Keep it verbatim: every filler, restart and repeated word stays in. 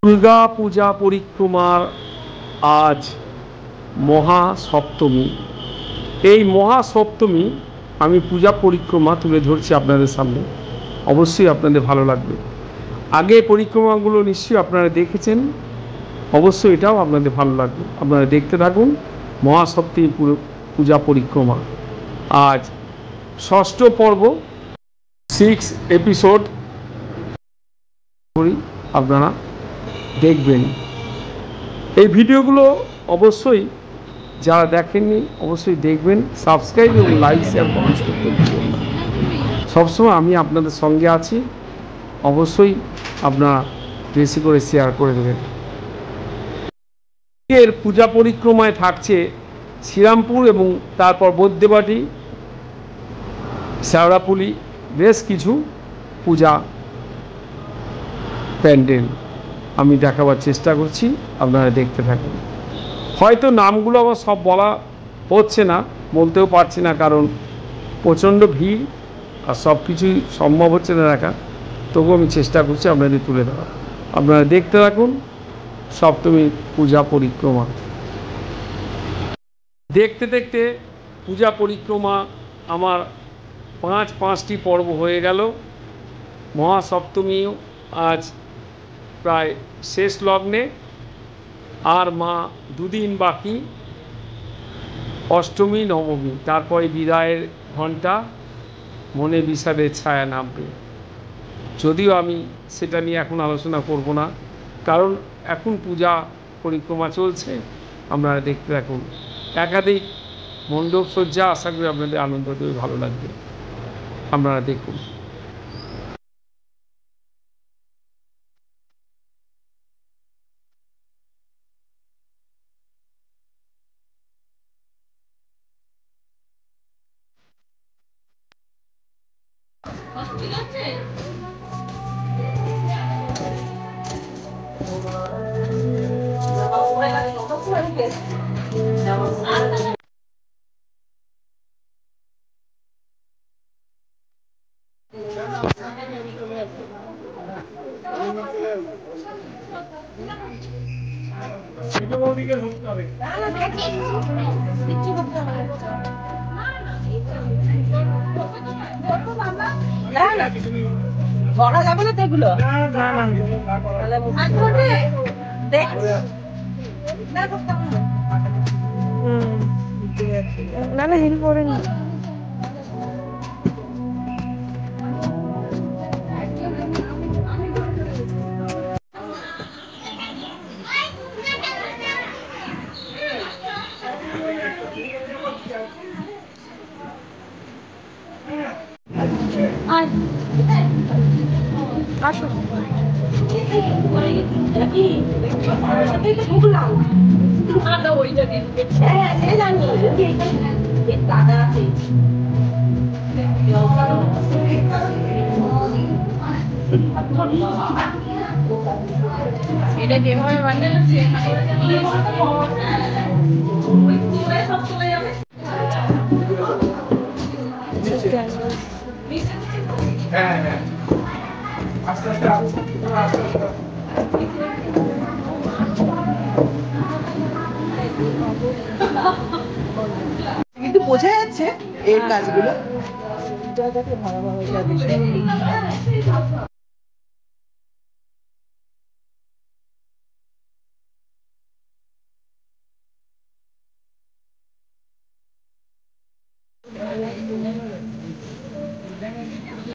दुर्गा पूजा परिक्रमार आज महा सप्तमी। এই মহা সপ্তমী আমি পূজা পরিক্রমা তুলে ধরছি আপনাদের সামনে, অবশ্যই আপনাদের ভালো লাগবে। আগে পরিক্রমাগুলো নিশ্চয়ই আপনারা দেখেছেন, অবশ্যই এটাও আপনাদের ভালো লাগবে। আপনারা দেখতে থাকুন মহা সপ্তমী পূজা পরিক্রমা। আজ ষষ্ঠ পর্ব, সিক্স এপিসোড করি, আপনারা দেখবেন। এই ভিডিওগুলো অবশ্যই যারা দেখেননি অবশ্যই দেখবেন, সাবস্ক্রাইব এবং লাইক শেয়ার কমেন্ট করতে ভুলবেন না। সবসময় আমি আপনাদের সঙ্গে আছি, অবশ্যই আপনারা বেশি করে শেয়ার করে দেবেন। এর পূজা পরিক্রমায় থাকছে শ্রীরামপুর এবং তারপর বৈদ্যবাটি, শেওড়াফুলি, বেশ কিছু পূজা প্যান্ডেল আমি দেখাবার চেষ্টা করছি, আপনারা দেখতে থাকুন। হয়তো নামগুলো আবার সব বলা হচ্ছে না, বলতেও পারছি না, কারণ প্রচণ্ড ভিড় আর সব কিছুই সম্ভব হচ্ছে না দেখা। তবুও আমি চেষ্টা করছি আপনাদের তুলে দেওয়া। আপনারা দেখতে থাকুন সপ্তমী পূজা পরিক্রমা। দেখতে দেখতে পূজা পরিক্রমা আমার পাঁচ পাঁচটি পর্ব হয়ে গেল। মহাসপ্তমীও আজ প্রায় শেষ লগ্নে, আর মা দুদিন বাকি, অষ্টমী নবমী, তারপরে বিদায়ের ঘণ্টা, মনে বিষাদের ছায়া নামবে। যদিও আমি সেটা নিয়ে এখন আলোচনা করব না, কারণ এখন পূজা পরিক্রমা চলছে, আপনারা দেখতে থাকুন। একাধিক মণ্ডপ সজ্জা, আশা করি আপনাদের আনন্দ দেবে, ভালো লাগবে, আপনারা দেখুন। ধরা যাবে না তো এগুলো, না না হিল পড়েনি। আসো এটা যেভাবে বানিয়েছে কিন্তু বোঝা যাচ্ছে এর কাজগুলো ভালো ভালো